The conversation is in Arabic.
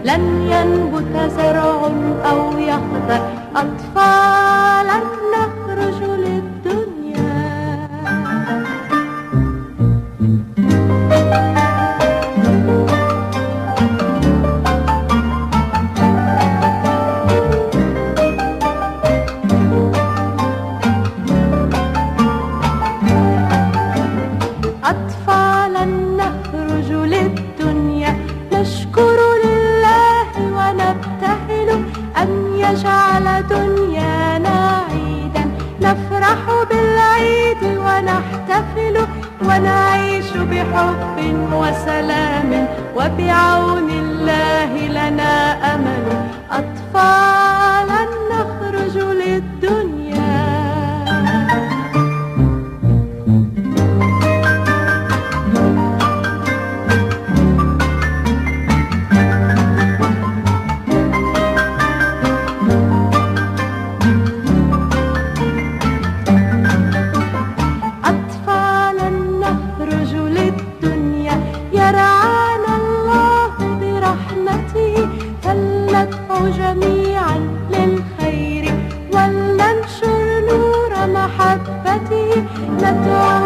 لن ينبت زرع أو يخضر، أطفالا نخرج للدنيا. أطفالا نخرج للدنيا، نشكر لله ونبتهل أن يجعل دنيانا عيدا، نفرح بالعيد ونحتفل ونعيش بحب وسلام، وبعون الله لنا أمل. أطفالا نخرج للدنيا. أطفالا نخرج للدنيا، يرعانا الله برحمته، فلندعو جميعا للخير ولننشر نور محبته، ندعو